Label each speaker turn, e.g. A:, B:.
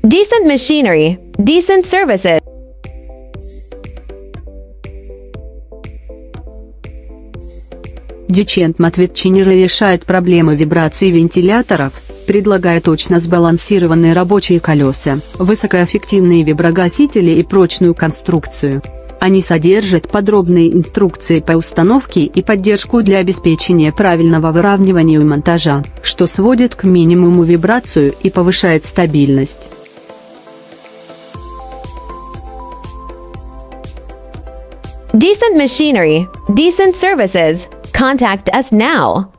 A: Decent machinery, decent services.
B: Decent Matvetchinner решает проблемы вибраций вентиляторов, предлагая точно сбалансированные рабочие колеса, высокоэффективные виброгасители и прочную конструкцию. Они содержат подробные инструкции по установке и поддержку для обеспечения правильного выравнивания и монтажа, что сводит к минимуму вибрацию и повышает стабильность.
A: Decent machinery, decent services. Contact us now.